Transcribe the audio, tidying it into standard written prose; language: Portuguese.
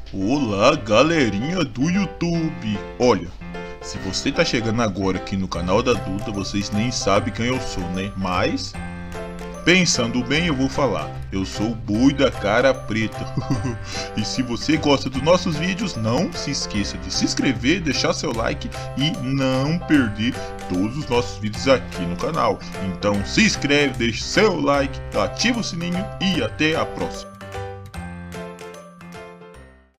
Olá, galerinha do YouTube! Olha, se você tá chegando agora aqui no canal da Duda, vocês nem sabem quem eu sou, né? Mas, pensando bem, eu vou falar. Eu sou o Boi da Cara Preta. E se você gosta dos nossos vídeos, não se esqueça de se inscrever, deixar seu like e não perder todos os nossos vídeos aqui no canal. Então se inscreve, deixe seu like, ativa o sininho e até a próxima.